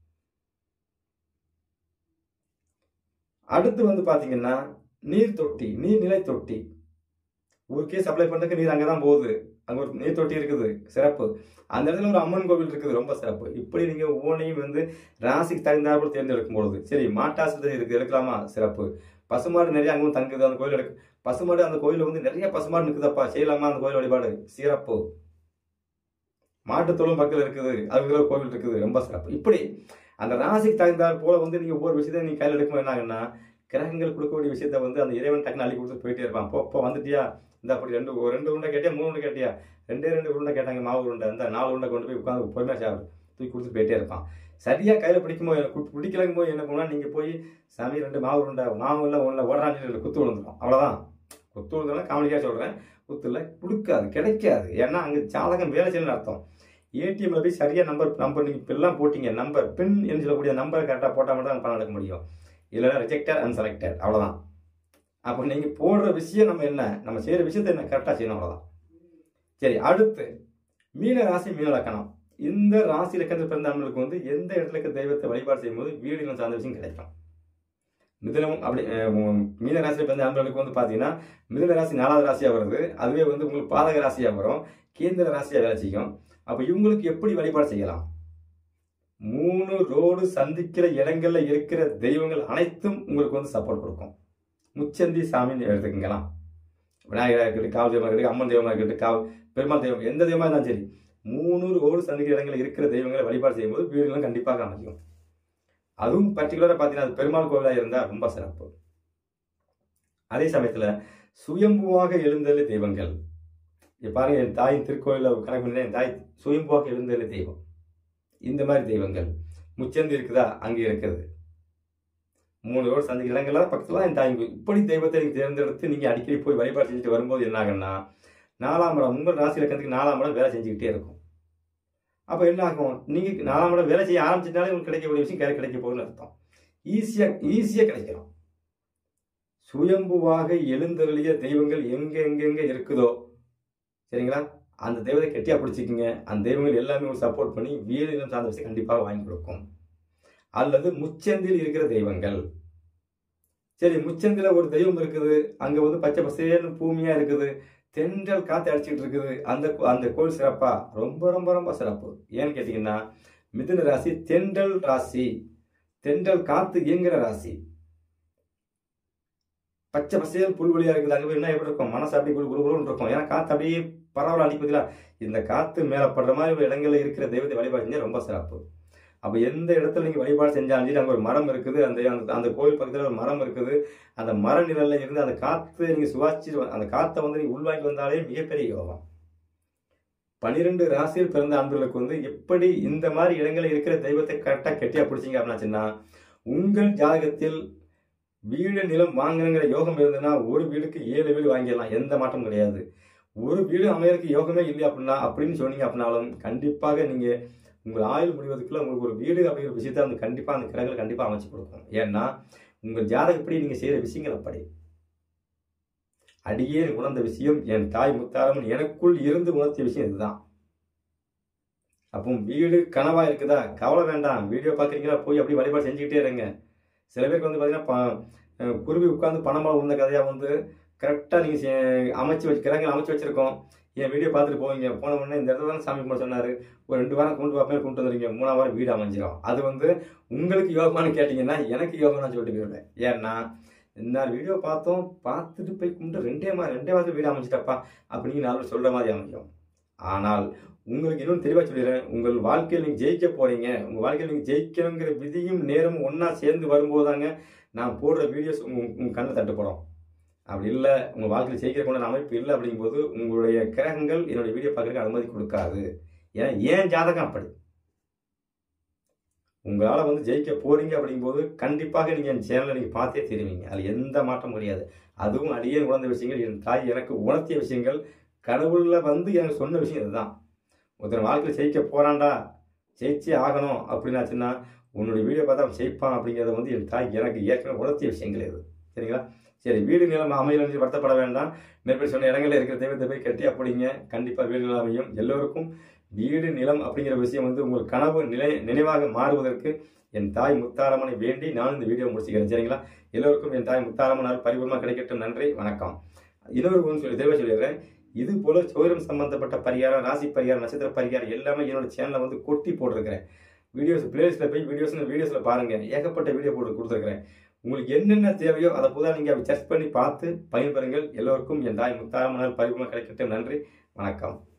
அடுத்து வந்து பாத்தீங்கன்னா நீர் தொட்டி, நீர்நிலை தொட்டி. ஊருக்கே சப்ளை பண்ணுறதுக்கு நீர் அங்கே தான் போகுது, அங்கே ஒரு நீர் தொட்டி இருக்குது, சிறப்பு. அந்த இடத்துல ஒரு அம்மன் கோவில் இருக்குது, ரொம்ப சிறப்பு. இப்படி நீங்கள் ஒவ்வொன்றையும் வந்து ராசிக்கு தகுந்தாற்போல் தேர்ந்தெடுக்கும் பொழுது சரி மாட்டாஸ்பத்திரி இருக்குது, எடுக்கலாமா? சிறப்பு. பசுமாடு நிறைய அங்கே தங்குது, அந்த கோயில் எடுக்கு பசுமாடு, அந்த கோயிலில் வந்து நிறைய பசுமாடு நிற்குதப்பா, செய்யலாமா அந்த கோயில் வழிபாடு? சிறப்பு. மாட்டுத்தோளும் பக்கத்தில் இருக்குது, அதுக்குள்ள கோவில் இருக்குது, ரொம்ப சிறப்பு. இப்படி அந்த ராசிக்கு தகுந்தாற் போல வந்து நீங்கள் ஒவ்வொரு விஷயத்தை நீங்கள் கையில் எடுக்கும்போது என்ன ஆகுன்னா, கிரகங்கள் கொடுக்கக்கூடிய விஷயத்த வந்து அந்த இறைவன் டக்குன்னு அள்ளி கொடுத்து போயிட்டே இருப்பான். அப்போ இப்போ வந்துட்டியா, இந்த அப்படி ரெண்டு ஒரு ரெண்டு உருண்டை கேட்டியா, மூணு உருண்டை கேட்டியா, ரெண்டே ரெண்டு உருண்டை கேட்டாங்க மாவு உருண்டை, இந்த நாலு உருண்டை கொண்டு போய் உட்காந்து பொறுமையாக சாப்பிடு தூக்கி கொடுத்து போயிட்டே இருப்பான். சரியாக கையில் பிடிக்கும்போது பிடிக்கலங்கும் போது என்ன பண்ணுவோம், நீங்கள் போய் சாமி ரெண்டு மாவு உருண்டை மாவு இல்லை ஒன்றில் ஓடுறாங்க குத்து விழுந்துடும், அவ்வளோதான். குத்து விழுந்தோம்னா காமெடியாக சொல்கிறேன், குத்து இல்லை கொடுக்காது, கிடைக்காது. ஏன்னா அங்கே ஜாதகம் வேலை செய்யணும்னு அர்த்தம். ஏடிஎம்ல போய் சரியாக நம்பர் நம்பர் நீங்கள் இப்பெல்லாம் போட்டிங்க, நம்பர் பின் என்று சொல்லக்கூடிய நம்பரை கரெக்டாக போட்டால் மட்டும் தான் பணம் எடுக்க முடியும். இல்லைன்னா ரிஜெக்டட் அன்செலக்டட், அவ்வளோதான். அப்போ நீங்கள் போடுற விஷயம் நம்ம என்ன, நம்ம செய்கிற விஷயத்தை என்ன கரெக்டாக செய்யணும், அவ்வளோதான். சரி, அடுத்து மீன ராசி மீன லக்கணம். இந்த ராசி லக்கணத்தில் பிறந்த ஆண்களுக்கு வந்து எந்த இடத்துல இருக்க தெய்வத்தை வழிபாடு செய்யும்போது வீடுகளும் சார்ந்த விஷயம் கிடைக்கும். மிதுனம் அப்படி மீன ராசியில் பிறந்த ஆண்களுக்கு வந்து பார்த்தீங்கன்னா மிதுன ராசி நாலாவது ராசியாக வருது, அதுவே வந்து உங்களுக்கு பாதக ராசியாக வரும், கேந்திர ராசியாக வேலை செய்யும். அப்போ இவங்களுக்கு எப்படி வழிபாடு செய்யலாம்? மூணு ரோடு சந்திக்கிற இடங்கள்ல இருக்கிற தெய்வங்கள் அனைத்தும் உங்களுக்கு வந்து சப்போர்ட் கொடுக்கும். முச்சந்தி சாமின்னு எடுத்துக்கலாம், விநாயகராக இருக்கட்டும், காவல் தெய்வமாக இருக்கட்டும், அம்மன் தெய்வமாக இருக்கட்டும், காவல் பெருமாள் தெய்வம், எந்த தெய்வமாக இருந்தாலும் சரி, மூணு ரோடு சந்திக்கிற இடங்களில் இருக்கிற தெய்வங்களை வழிபாடு செய்யும்போது வீடுகளும் கண்டிப்பாக அமையும். அதுவும் பர்டிகுலராக பார்த்தீங்கன்னா அது பெருமாள் கோவிலாக இருந்தால் ரொம்ப சிறப்பு. அதே சமயத்தில் சுயம்புவாக எழுந்தெழு தெய்வங்கள், பாருங்க, என் தாயின் திருக்கோயிலில் கணக்கு பண்ணி என் தாய் சுயம்புவாக எழுந்தெழு தெய்வம், இந்த மாதிரி தெய்வங்கள் முச்சந்தி இருக்குதா, அங்கே இருக்குது. மூணு ரோடு சந்திக்கிற இடங்கள்லாம் பக்கத்தில் தான் என் தாய். இப்படி தெய்வத்தை நீங்கள் தேர்ந்தெடுத்து நீங்கள் அடிக்கடி போய் வழிபாடு செஞ்சுட்டு வரும்போது என்ன ஆகுன்னா, நாலாம் இடம் உங்கள் ராசி லக்கணத்துக்கு நாலாம் இடம் வேலை செஞ்சுக்கிட்டே இருக்கும். அப்போ என்ன ஆகும், நீங்கள் நாலாம் இடம் வேலை செய்ய ஆரம்பிச்சிட்டாலே உங்களுக்கு கிடைக்கக்கூடிய விஷயம் கிடை கிடைக்க போகுதுன்னு அர்த்தம். ஈஸியாக ஈஸியாக கிடைக்கிறோம். சுயம்புவாக எழுந்தருளிய தெய்வங்கள் எங்கே எங்கெங்கே இருக்குதோ, சரிங்களா, அந்த தெய்வத்தை கெட்டியாக பிடிச்சிக்கிங்க. அந்த தெய்வங்கள் எல்லாமே ஒரு சப்போர்ட் பண்ணி வீடு இனம் சார்ந்த விஷயம் கண்டிப்பாக வாங்கி கொடுக்கும். அல்லது முச்சந்தில் இருக்கிற தெய்வங்கள், சரி முச்சந்தில் ஒரு தெய்வம் இருக்குது, அங்கே வந்து பச்சை பசேன்னு பூமியாக இருக்குது, தென்றல் காற்று அடிச்சுக்கிட்டு இருக்குது, அந்த அந்த கோயில் சிறப்பா, ரொம்ப ரொம்ப ரொம்ப சிறப்பு. ஏன்னு கேட்டிங்கன்னா மிதுன ராசி தென்றல் ராசி, தென்றல் காற்று இயங்குகிற ராசி, பச்சை பசேல் புல்வெளியாக இருக்குது. அங்கே போய் என்ன எப்படி இருக்கும், மனசு அப்படி குழு குழுன்னு இருக்கும். ஏன்னா காற்று அப்படியே பரவாயில்ல அடிப்பதில்ல, இந்த காற்று மேலே படுற மாதிரி இடங்களில் இருக்கிற தெய்வத்தை வழிபாடு செஞ்சால் ரொம்ப சிறப்பு. அப்போ எந்த இடத்துல நீங்கள் வழிபாடு செஞ்சாலும் சரி, அங்கே ஒரு மரம் இருக்குது, அந்த அந்த கோயில் பக்கத்தில் ஒரு மரம் இருக்குது, அந்த மர நிழலில் இருந்து அந்த காற்று நீங்கள் சுவாச்சி அந்த காற்றை வந்து நீங்கள் உள்வாங்கி வந்தாலே மிகப்பெரிய யோகம். பனிரெண்டு ராசியில் பிறந்த ஆண்களுக்கு வந்து எப்படி இந்த மாதிரி இடங்களில் இருக்கிற தெய்வத்தை கரெக்டாக கெட்டியாக பிடிச்சிங்க அப்படின்னாச்சுன்னா, உங்கள் ஜாதகத்தில் வீடு நிலம் வாங்கணுங்கிற யோகம் இருந்ததுன்னா ஒரு வீடுக்கு ஏழு வீடு வாங்கிடலாம், எந்த மாற்றம் கிடையாது. ஒரு வீடு அமையறதுக்கு யோகமே இல்லை அப்படின்னா அப்படின்னு சொன்னீங்க அப்படின்னாலும் கண்டிப்பாக நீங்கள் உங்கள் ஆயுள் முடிவதற்குள்ள உங்களுக்கு ஒரு வீடு அப்படிங்கிற விஷயத்தை அந்த கண்டிப்பாக அந்த கிரகங்கள் கண்டிப்பாக அமைச்சு கொடுக்கும். ஏன்னா உங்கள் ஜாதகப்படி நீங்கள் செய்கிற விஷயங்கள் அப்படி. அடியே உணர்ந்த விஷயம், என் தாய் முத்தாரம்மன் எனக்குள் இருந்து உணர்த்திய விஷயம் இதுதான். அப்போ வீடு கனவாக இருக்குதா, கவலை வேண்டாம், வீடியோ பார்க்குறீங்களா போய் அப்படி வழிபாடு செஞ்சுக்கிட்டே இருங்க. சில பேருக்கு வந்து பார்த்தீங்கன்னா குருவி உட்காந்து பணமாக உள்ள கதையாக வந்து கரெக்டாக நீங்கள் அமைச்சு வச்சு கிரகங்கள் அமைச்சு வச்சுருக்கோம், என் வீடியோ பார்த்துட்டு போவீங்க, போன உடனே இந்த இடத்துல தான் சாமி கும்பிட சொன்னார், ஒரு ரெண்டு வாரம் கொண்டு பார்ப்பேன் கொண்டு வந்துடுங்க, மூணாவது வாரம் வீடு அமைஞ்சிடும். அது வந்து உங்களுக்கு யோகமானு கேட்டிங்கன்னா எனக்கு யோகம்னு சொல்லிட்டு போயிடுவேன். ஏன்னா இந்த வீடியோ பார்த்தோம், பார்த்துட்டு போய் கும்பிட்டு ரெண்டே மாதிரி ரெண்டே வாரத்தில் வீடு அமைச்சிட்டப்பா அப்படின்னு நாலு சொல்கிற மாதிரி அமைக்கும். ஆனால் உங்களுக்கு இன்னும் தெளிவாக சொல்லிடுறேன், உங்கள் வாழ்க்கையில் நீங்கள் ஜெயிக்க போகிறீங்க, உங்கள் வாழ்க்கையில் நீங்கள் ஜெயிக்கணுங்கிற விதியும் நேரமும் ஒன்றா சேர்ந்து வரும்போது தாங்க நான் போடுற வீடியோஸ் உங்கள் உங்கள் கண்ணில் தட்டுப்படும். அப்படி இல்லை, உங்கள் வாழ்க்கையில் ஜெயிக்கிற கொண்ட அமைப்பு இல்லை அப்படிங்கும்போது உங்களுடைய கிரகங்கள் என்னுடைய வீடியோ பார்க்குறதுக்கு அனுமதி கொடுக்காது. ஏன்னா ஏன் ஜாதகம் அப்படி. உங்களால் வந்து ஜெயிக்க போகிறீங்க அப்படிங்கும்போது கண்டிப்பாக நீங்கள் என் சேனலை நீங்கள் பார்த்தே தெரிவிங்க, அதில் எந்த மாற்றம் கிடையாது. அதுவும் அடியே உணர்ந்த விஷயங்கள், என் தாய் எனக்கு உணர்த்திய விஷயங்கள், கடவுளில் வந்து எனக்கு சொன்ன விஷயம் இதுதான். ஒருத்தர் வாழ்க்கையில் ஜெயிக்க போகிறான்டா, ஜெயிச்சே ஆகணும் அப்படின்னாச்சுன்னா உன்னுடைய வீடியோ பார்த்தா அவன் ஜெயிப்பான் அப்படிங்கிறத வந்து என் தாய் எனக்கு ஏற்கனவே உணர்த்திய விஷயங்கள் இது, சரிங்களா. சரி, வீடு நிலம் அமையல என்று வருத்தப்பட வேண்டாம். மேற்படி சொன்ன இடங்களில் இருக்கிற தெய்வத்தை போய் கட்டி அப்படிங்க, கண்டிப்பாக வீடு நிலம் அமையும். எல்லோருக்கும் வீடு நிலம் அப்படிங்கிற விஷயம் வந்து உங்கள் கனவு நிலை நினைவாக மாறுவதற்கு என் தாய் முத்தாரம்மனை வேண்டி நான் இந்த வீடியோ முடிச்சுக்கிறேன், சரிங்களா. எல்லோருக்கும் என் தாய் முத்தாரம்மனால் பரிபூர்ணமாக கிடைக்கட்டும். நன்றி, வணக்கம். இன்னொரு சொல்லி தெளிவாக சொல்லிடுறேன், இது போல சோதிடம் சம்பந்தப்பட்ட பரிகாரம், ராசி பரிகாரம், நட்சத்திர பரிகாரம் எல்லாமே என்னோட சேனலில் வந்து கொட்டி போட்டிருக்கிறேன். வீடியோஸ் பிளேலிஸ்ட்டில் போய் வீடியோஸ் வீடியோஸில் பாருங்கள், ஏகப்பட்ட வீடியோ போட்டு கொடுத்துருக்கிறேன். உங்களுக்கு என்னென்ன தேவையோ அதை புதாக நீங்கள் சர்ச் பண்ணி பார்த்து பயன்பெறுங்கள். எல்லோருக்கும் என் தாய் முத்தாரம்மனால் பரிபூர்ணமாக கிடைக்கட்டும். நன்றி, வணக்கம்.